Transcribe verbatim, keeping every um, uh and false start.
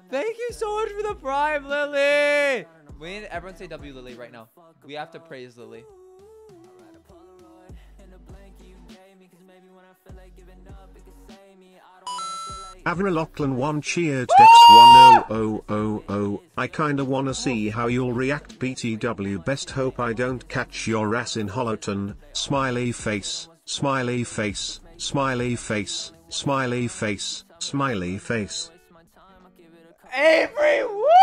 Thank you so much for the prime, Lily. We need everyone say W Lily right now. We have to praise Lily. Avril one cheered Dex one oh oh oh oh. I kinda wanna see how you'll react. B T W best hope I don't catch your ass in Holoton. Smiley face, smiley face, smiley face, smiley face, smiley face. Avery, woo!